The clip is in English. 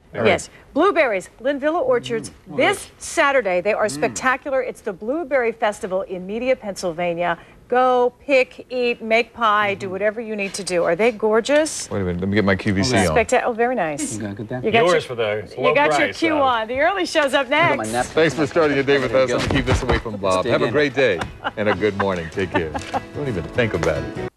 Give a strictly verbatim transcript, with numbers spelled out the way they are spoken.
Yes. Blueberries, Linvilla Orchards, mm. this Saturday. They are mm. spectacular. It's the Blueberry Festival in Media, Pennsylvania. Go, pick, eat, make pie, do whatever you need to do. Are they gorgeous? Wait a minute, let me get my Q V C okay. on. Spectac oh, very nice. You got you got Yours your, for the low You got price, your Q though. on. The early show's up next. Thanks for starting your day with us. Let me keep this away from Bob. Have a great day and a good morning. Take care. Don't even think about it.